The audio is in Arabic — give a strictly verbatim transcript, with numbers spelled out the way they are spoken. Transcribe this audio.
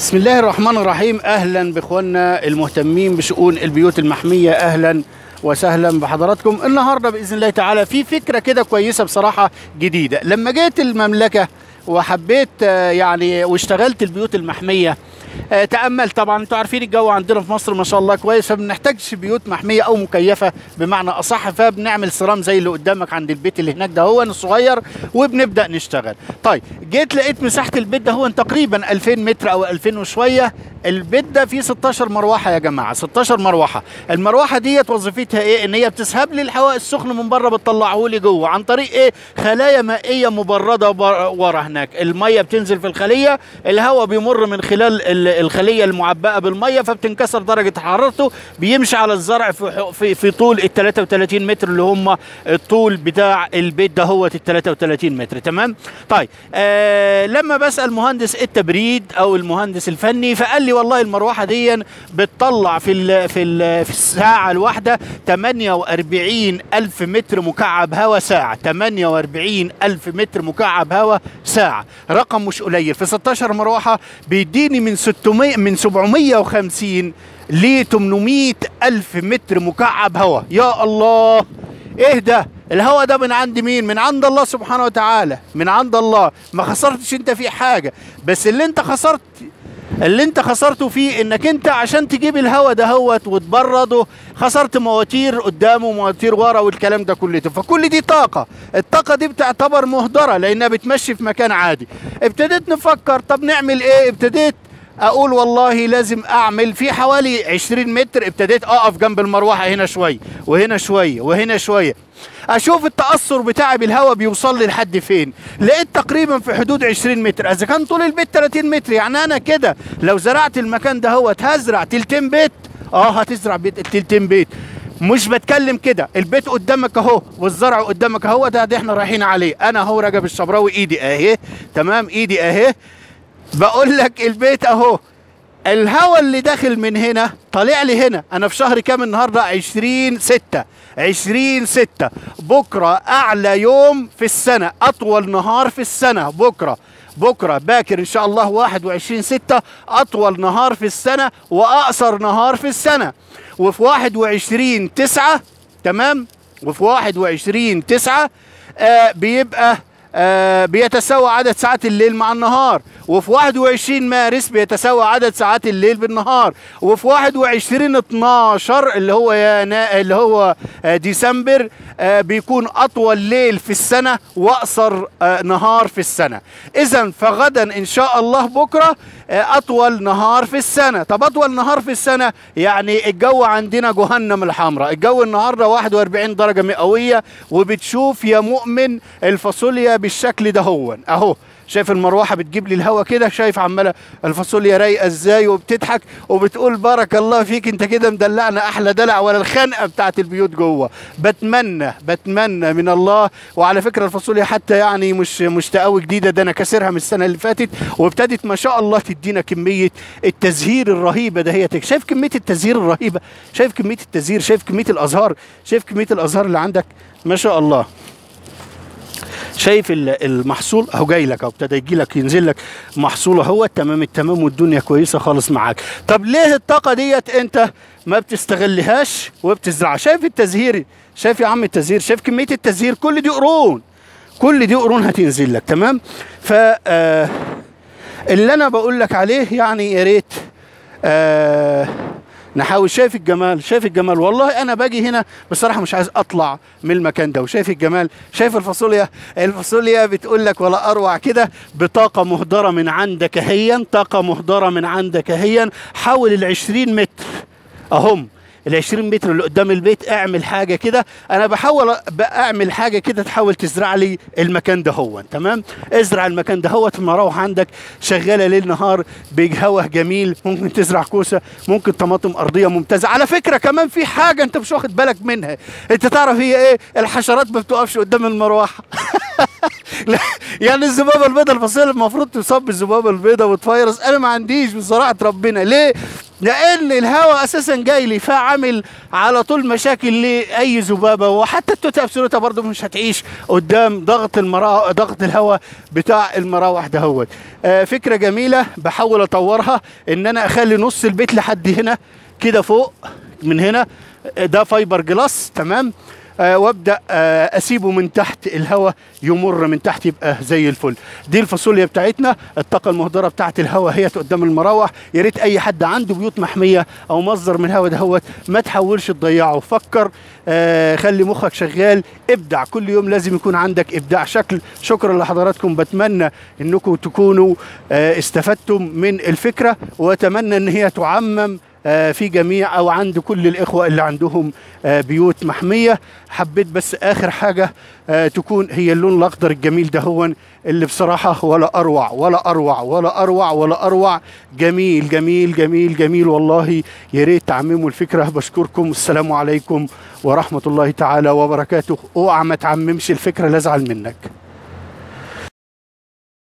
بسم الله الرحمن الرحيم. اهلا باخواننا المهتمين بشؤون البيوت المحميه، اهلا وسهلا بحضراتكم. النهارده باذن الله تعالى في فكره كده كويسه بصراحه جديده. لما جيت المملكه وحبيت يعني واشتغلت البيوت المحميه، تأمل. طبعا انتوا عارفين الجو عندنا في مصر ما شاء الله كويس، فما بنحتاجش بيوت محميه او مكيفه بمعنى اصح، فبنعمل سيرام زي اللي قدامك عند البيت اللي هناك ده هو الصغير، وبنبدا نشتغل. طيب جيت لقيت مساحه البيت ده هو تقريبا ألفين متر او ألفين وشويه. البيت ده فيه ستاشر مروحه يا جماعه، ستاشر مروحه. المروحه ديت وظيفتها ايه؟ ان هي بتسحب لي الهواء السخن من بره بتطلعه لي جوه عن طريق ايه؟ خلايا مائيه مبرده ورا هناك. الميه بتنزل في الخليه، الهواء بيمر من خلال الخليه المعبأه بالميه، فبتنكسر درجه حرارته، بيمشي على الزرع في في, في طول ال ثلاثة وثلاثين متر اللي هم الطول بتاع البيت ده هو ال ثلاثة وثلاثين متر. تمام؟ طيب آه لما بسأل مهندس التبريد او المهندس الفني فقال لي والله المروحه دي بتطلع في ال في ال في الساعه الواحده ثمانية وأربعين ألف متر مكعب هواء ساعه، ثمانية وأربعين ألف متر مكعب هواء ساعه. رقم مش قليل. في ستاشر مروحه بيديني من ستمائة من سبعمائة وخمسين ل ثمانمائة ألف متر مكعب هواء. يا الله، ايه ده؟ الهواء ده من عند مين؟ من عند الله سبحانه وتعالى، من عند الله. ما خسرتش انت فيه حاجه، بس اللي انت خسرت اللي انت خسرته فيه انك انت عشان تجيب الهواء ده هوت وتبرده خسرت مواتير قدامه ومواتير ورا والكلام ده كله. فكل دي طاقه، الطاقه دي بتعتبر مهدره لانها بتمشي في مكان عادي. ابتديت نفكر طب نعمل ايه؟ ابتديت اقول والله لازم اعمل في حوالي عشرين متر. ابتديت اقف جنب المروحه هنا شويه وهنا شويه وهنا شويه، اشوف التاثر بتاعي بالهواء بيوصل لي لحد فين. لقيت تقريبا في حدود عشرين متر. اذا كان طول البيت ثلاثين متر، يعني انا كده لو زرعت المكان ده هو هزرع تلتين بيت. اه هتزرع بيت تلتين بيت. مش بتكلم كده، البيت قدامك اهو والزرع قدامك اهو. ده, ده احنا رايحين عليه. انا اهو رجب الشبراوي، ايدي اهي. تمام، ايدي اهي. بقول لك البيت اهو، الهواء اللي داخل من هنا طالع لي هنا. انا في شهر كام النهارده؟ عشرين ستة، عشرين ستة. بكره اعلى يوم في السنه، اطول نهار في السنه بكره. بكره باكر ان شاء الله واحد وعشرين ستة، اطول نهار في السنه واقصر نهار في السنه. وفي واحد وعشرين تسعة، تمام، وفي واحد وعشرين تسعة آه بيبقى آه بيتساوى عدد ساعات الليل مع النهار. وفي واحد وعشرين مارس بيتساوى عدد ساعات الليل بالنهار. وفي واحد وعشرين اتناشر اللي هو ينا... اللي هو ديسمبر آه بيكون اطول ليل في السنه واقصر آه نهار في السنه. اذا فغدا ان شاء الله بكره آه اطول نهار في السنه. طب اطول نهار في السنه يعني الجو عندنا جهنم الحمراء. الجو النهارده واحد وأربعين درجه مئويه، وبتشوف يا مؤمن الفاصوليا بالشكل ده هو اهو. شايف المروحه بتجيب لي الهواء كده، شايف عماله الفاصوليا رايقه ازاي وبتضحك وبتقول بارك الله فيك انت كده مدلعنا احلى دلع، ولا الخنقه بتاعت البيوت جوه. بتمنى بتمنى من الله. وعلى فكره الفاصوليا حتى يعني مش مش تقوي جديده، ده انا كاسرها من السنه اللي فاتت، وابتدت ما شاء الله تدينا كميه التزهير الرهيبه ده. هي شايف كميه التزهير الرهيبه، شايف كميه التزهير، شايف كميه الازهار، شايف كميه الازهار اللي عندك ما شاء الله. شايف المحصول اهو جاي لك اهو، ابتدى يجي لك ينزل لك محصول اهو تمام التمام، والدنيا كويسه خالص معاك. طب ليه الطاقه ديت انت ما بتستغلهاش وبتزرعها؟ شايف التزهير، شايف يا عم التزهير، شايف كميه التزهير. كل دي قرون، كل دي قرون هتنزل لك. تمام. ف آه اللي انا بقول لك عليه يعني يا ريت آه نحاول. شايف الجمال، شايف الجمال. والله انا باجي هنا بصراحه مش عايز اطلع من المكان ده. وشايف الجمال، شايف الفاصوليا. الفاصوليا بتقول لك ولا اروع كده، بطاقه مهدره من عندك اهيا، طاقه مهدره من عندك اهيا. حول ال عشرين متر اهم، ال عشرين متر اللي قدام البيت اعمل حاجه كده. انا بحاول اعمل حاجه كده تحاول تزرع لي المكان ده هو. تمام، ازرع المكان ده هو. المراوح عندك شغاله ليل نهار بهواء جميل. ممكن تزرع كوسه، ممكن طماطم ارضيه ممتازه. على فكره كمان في حاجه انت مش واخد بالك منها. انت تعرف هي ايه؟ الحشرات ما بتقفش قدام المروحه. يعني الذبابه البيضاء الفصيله المفروض تصاب بالذبابه البيضاء وتفيرس. انا ما عنديش بصراحه ربنا. ليه؟ لان الهواء اساسا جاي لي فعامل على طول مشاكل لاي ذبابه، وحتى التوتا ابسولوتا برضو مش هتعيش قدام ضغط المرا ضغط الهواء بتاع المراوح دهوت. آه فكره جميله بحاول اطورها، ان انا اخلي نص البيت لحد هنا كده فوق من هنا، ده فايبر جلاس تمام. آه وابدا آه اسيبه من تحت الهواء يمر من تحت يبقى زي الفل. دي الفاصوليا بتاعتنا، الطاقه المهدره بتاعت الهواء هي قدام المراوح. يا ريت اي حد عنده بيوت محميه او مصدر من الهواء دهوت ما تحاولش تضيعه، فكر، آه خلي مخك شغال، ابدع كل يوم، لازم يكون عندك ابداع شكل. شكرا لحضراتكم، بتمنى انكم تكونوا آه استفدتم من الفكره، واتمنى ان هي تعمم في جميع او عند كل الاخوه اللي عندهم بيوت محميه. حبيت بس اخر حاجه تكون هي اللون الاخضر الجميل ده، هو اللي بصراحه ولا اروع ولا اروع ولا اروع ولا اروع. جميل جميل جميل جميل والله. يا ريت تعمموا الفكره. بشكركم، السلام عليكم ورحمه الله تعالى وبركاته. اوعى ما تعممش الفكره لا ازعل منك.